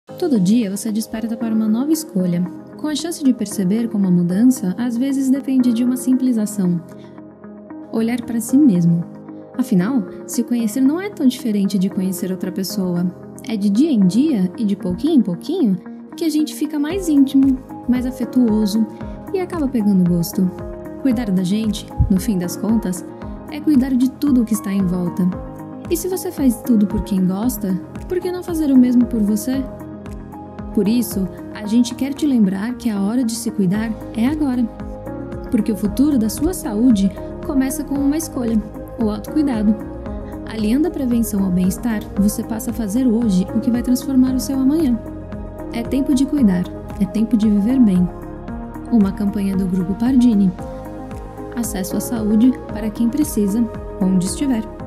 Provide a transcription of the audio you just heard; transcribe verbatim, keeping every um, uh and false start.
Todo dia você desperta para uma nova escolha, com a chance de perceber como a mudança às vezes depende de uma simples ação: olhar para si mesmo. Afinal, se conhecer não é tão diferente de conhecer outra pessoa. É de dia em dia e de pouquinho em pouquinho que a gente fica mais íntimo, mais afetuoso e acaba pegando gosto. Cuidar da gente, no fim das contas, é cuidar de tudo o que está em volta. E se você faz tudo por quem gosta, por que não fazer o mesmo por você? Por isso, a gente quer te lembrar que a hora de se cuidar é agora. Porque o futuro da sua saúde começa com uma escolha: o autocuidado. Aliando a prevenção ao bem-estar, você passa a fazer hoje o que vai transformar o seu amanhã. É tempo de cuidar, é tempo de viver bem. Uma campanha do Grupo Pardini. Acesso à saúde para quem precisa, onde estiver.